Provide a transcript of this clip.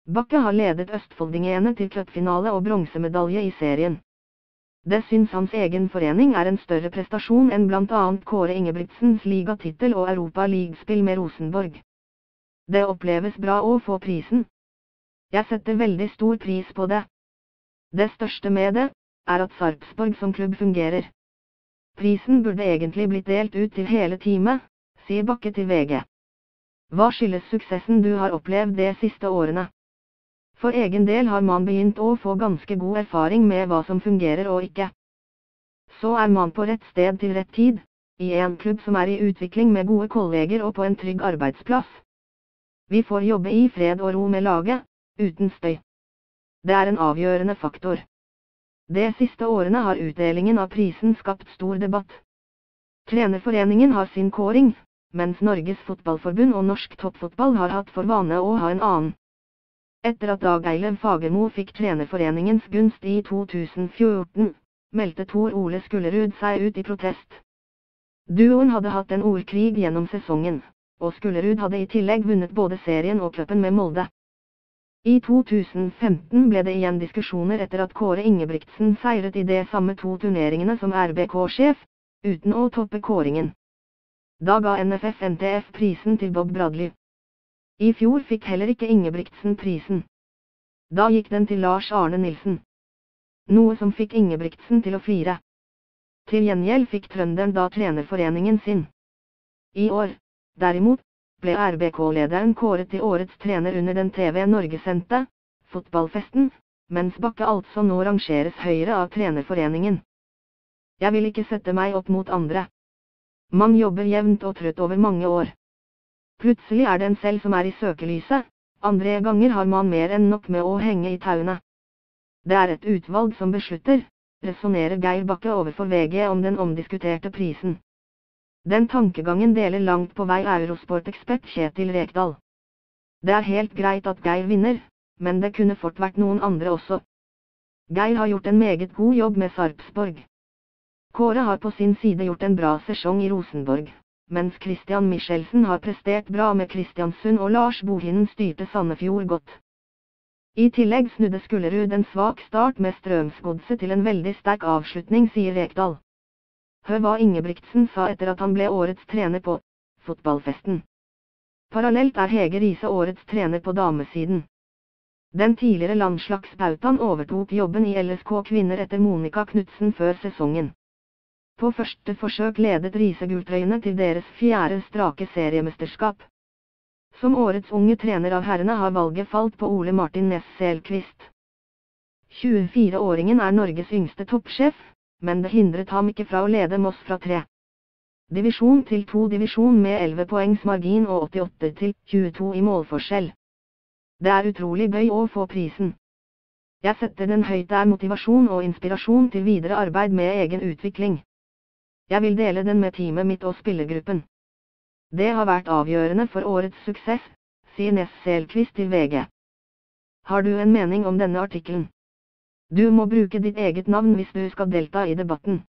Bakke har ledet Østfoldingene til cupfinale og bronsemedalje i serien. Det syns hans egen forening er en større prestasjon enn blant annet Kåre Ingebrigtsens ligatittel og Europa League-spill med Rosenborg. Det oppleves bra å få prisen. Jeg setter veldig stor pris på det. Det største med det, er at Sarpsborg som klubb fungerer. Prisen burde egentlig blitt delt ut til hele teamet, sier Bakke til VG. Hva skyldes suksessen du har opplevd de siste årene? For egen del har man begynt å få ganske god erfaring med hva som fungerer og ikke. Så er man på rett sted til rett tid, i en klubb som er i utvikling med gode kolleger og på en trygg arbeidsplass. Vi får jobbe i fred og ro med laget, uten støy. Det er en avgjørende faktor. De siste årene har utdelingen av prisen skapt stor debatt. Trenerforeningen har sin kåring, mens Norges Fotballforbund og Norsk Toppfotball har hatt for vane å ha en annen. Etter at Dag Eilev Fagermo fikk trenerforeningens gunst i 2014, meldte Tor Ole Skullerud seg ut i protest. Duoen hadde hatt en ordkrig gjennom sesongen, og Skullerud hadde i tillegg vunnet både serien og cupen med Molde. I 2015 ble det igjen diskusjoner etter at Kåre Ingebrigtsen seiret i de samme 2 turneringene som RBK-sjef, uten å toppe kåringen. Da ga NFF-NTF prisen til Bob Bradley. I fjor fikk heller ikke Ingebrigtsen prisen. Da gikk den til Lars Arne Nilsen. Noe som fikk Ingebrigtsen til å flire. Til gjengjeld fikk trønderen da trenerforeningen sin. I år, derimot, ble RBK-lederen kåret til årets trener under den TV Norge-sendte fotballfesten, mens Bakke altså nå rangeres høyere av trenerforeningen. Jeg vil ikke sette meg opp mot andre. Man jobber jevnt og trøtt over mange år. Plutselig er det en selv som er i søkelyset, andre ganger har man mer enn nok med å henge i tauene. Det er et utvalg som beslutter, resonnerer Geir Bakke overfor VG om den omdiskuterte prisen. Den tankegangen deler langt på vei Eurosport-ekspert Kjetil Rekdal. Det er helt greit at Geir vinner, men det kunne fort vært noen andre også. Geir har gjort en meget god jobb med Sarpsborg. Kåre har på sin side gjort en bra sesong i Rosenborg, mens Christian Michelsen har prestert bra med Kristiansund og Lars Bohinen styrte Sandefjord godt. I tillegg snudde Skullerud en svak start med Strømsgodset til en veldig sterk avslutning, sier Rekdal. Hør hva Ingebrigtsen sa etter at han ble årets trener på fotballfesten. Parallelt er Hege Riise årets trener på damesiden. Den tidligere landslagsbautaen overtok jobben i LSK Kvinner etter Monica Knutsen før sesongen. På første forsøk ledet Riise gultrøyene til deres 4. strake seriemesterskap. Som årets unge trener av herrene har valget falt på Ole Martin Næss Selqvist. 24-åringen er Norges yngste toppsjef, men det hindret ham ikke fra å lede Moss fra 3. divisjon til 2 divisjon med 11 poengs margin og 88 til 22 i målforskjell. Det er utrolig gøy å få prisen. Jeg setter den høyt, det er motivasjon og inspirasjon til videre arbeid med egen utvikling. Jeg vil dele den med teamet mitt og spillergruppen. Det har vært avgjørende for årets suksess, sier Næss Selqvist til VG. Har du en mening om denne artikkelen? Du må bruke ditt eget navn hvis du skal delta i debatten.